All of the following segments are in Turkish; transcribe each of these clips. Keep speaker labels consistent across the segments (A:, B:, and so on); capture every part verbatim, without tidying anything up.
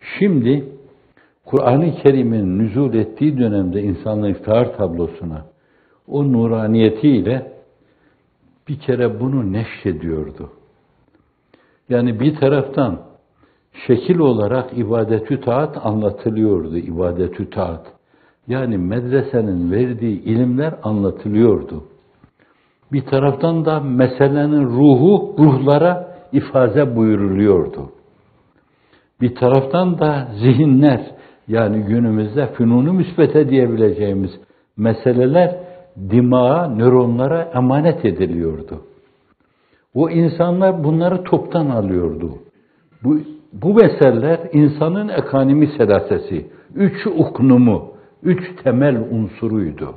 A: Şimdi Kur'an-ı Kerim'in nüzul ettiği dönemde insanlığın iftihar tablosuna o nuraniyetiyle bir kere bunu neşrediyordu. Yani bir taraftan şekil olarak ibadet-ü taat anlatılıyordu, ibadet-ü taat. Yani medresenin verdiği ilimler anlatılıyordu. Bir taraftan da meselenin ruhu ruhlara ifade buyuruluyordu. Bir taraftan da zihinler, yani günümüzde fünun-u müsbete diyebileceğimiz meseleler dimağa, nöronlara emanet ediliyordu. O insanlar bunları toptan alıyordu. Bu, bu meseleler insanın ekonomi selasesi, üç uknumu, üç temel unsuruydu.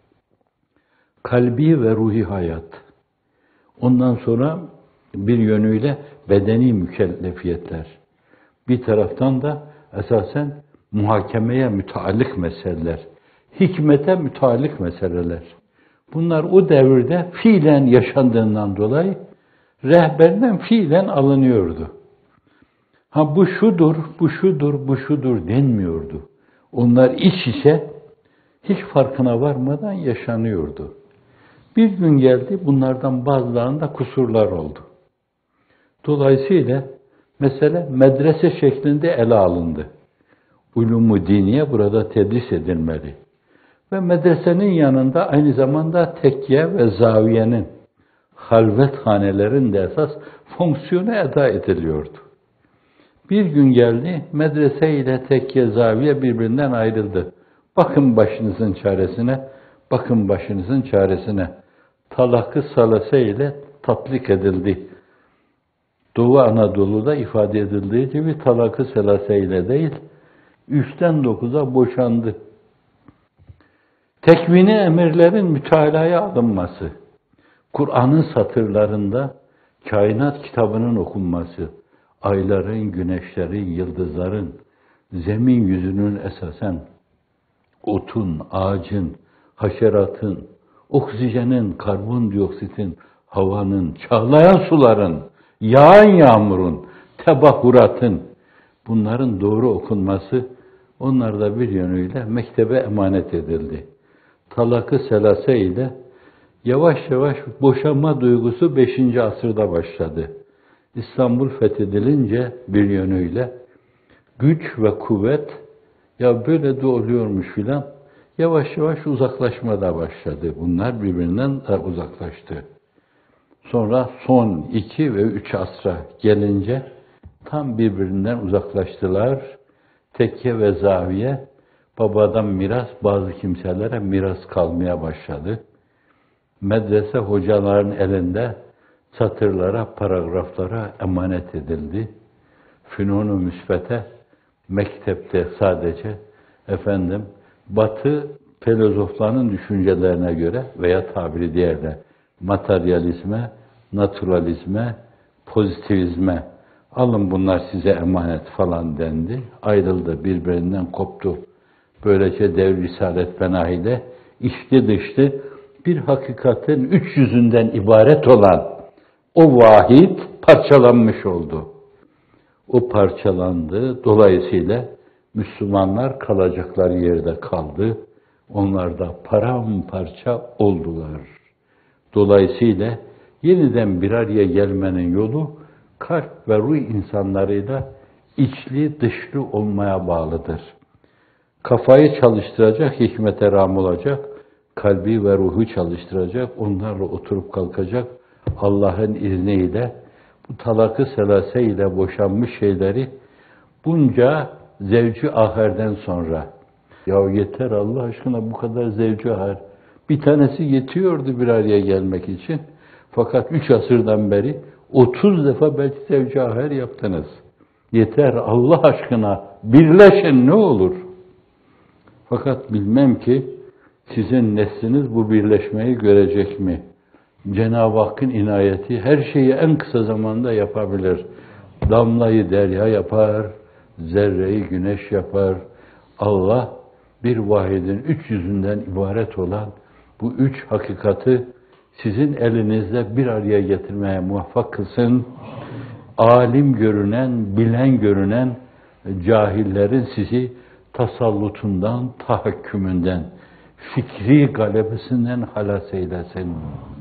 A: Kalbi ve ruhi hayat. Ondan sonra bir yönüyle bedeni mükellefiyetler. Bir taraftan da esasen muhakemeye müteallik meseleler, hikmete müteallik meseleler. Bunlar o devirde fiilen yaşandığından dolayı rehberden fiilen alınıyordu. Ha bu şudur, bu şudur, bu şudur denmiyordu. Onlar iç içe hiç farkına varmadan yaşanıyordu. Bir gün geldi, bunlardan bazılarında kusurlar oldu. Dolayısıyla mesele medrese şeklinde ele alındı. Ulûm-u diniye burada tedris edilmeli. Ve medresenin yanında aynı zamanda tekkiye ve zaviyenin, halvethanelerin de esas fonksiyonu eda ediliyordu. Bir gün geldi, medrese ile tekkiye, zaviye birbirinden ayrıldı. Bakın başınızın çaresine, bakın başınızın çaresine. Talak-ı salase ile tatbik edildi. Doğu Anadolu'da ifade edildiği gibi talak-ı salase ile değil, üçten dokuza boşandı. Tekvini emirlerin mütalaya alınması, Kur'an'ın satırlarında kainat kitabının okunması, ayların, güneşlerin, yıldızların, zemin yüzünün esasen otun, ağacın, haşeratın, oksijenin, karbondioksitin, havanın, çağlayan suların, yağan yağmurun, tebahuratın, bunların doğru okunması, onlar da bir yönüyle mektebe emanet edildi. Talak-ı selase ile yavaş yavaş boşanma duygusu beşinci asırda başladı. İstanbul fethedilince bir yönüyle güç ve kuvvet, ya böyle de oluyormuş filan, yavaş yavaş uzaklaşmada başladı. Bunlar birbirinden de uzaklaştı. Sonra son iki ve üç asra gelince tam birbirinden uzaklaştılar. Tekke ve zaviye babadan miras bazı kimselere miras kalmaya başladı. Medrese hocaların elinde satırlara, paragraflara emanet edildi. Fünun-u müsbete mektepte sadece efendim Batı filozoflarının düşüncelerine göre veya tabiri diğerle materyalizme, naturalizme, pozitivizme alın bunlar size emanet falan dendi. Ayrıldı, birbirinden koptu. Böylece devr risalet fenahide içli dışlı bir hakikatin üç yüzünden ibaret olan o vahid parçalanmış oldu. O parçalandı. Dolayısıyla Müslümanlar kalacakları yerde kaldı. Onlar da paramparça oldular. Dolayısıyla yeniden bir araya gelmenin yolu kalp ve ruh insanlarıyla içli dışlı olmaya bağlıdır. Kafayı çalıştıracak, hikmete rağm olacak, kalbi ve ruhu çalıştıracak, onlarla oturup kalkacak, Allah'ın izniyle bu talak-ı selase ile boşanmış şeyleri bunca zevci aherden sonra, ya yeter Allah aşkına bu kadar zevci aher, bir tanesi yetiyordu bir araya gelmek için, fakat üç asırdan beri otuz defa belki zevci aher yaptınız. Yeter Allah aşkına birleşin ne olur. Fakat bilmem ki sizin nesliniz bu birleşmeyi görecek mi? Cenab-ı Hakk'ın inayeti her şeyi en kısa zamanda yapabilir. Damlayı derya yapar, zerreyi güneş yapar. Allah bir vahidin üç yüzünden ibaret olan bu üç hakikati sizin elinizde bir araya getirmeye muvaffak kılsın. Alim görünen, bilen görünen cahillerin sizi tasallutundan, tahakkümünden, fikri galebesinden halas eylesin.